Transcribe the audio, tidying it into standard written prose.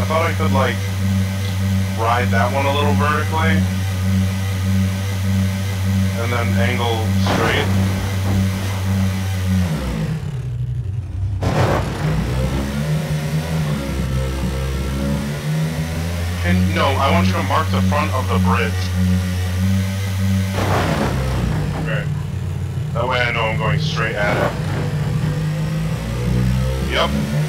thought I could, like, ride that one a little vertically. And then angle straight. No, I want you to mark the front of the bridge. Okay. That way I know I'm going straight at it. Yep.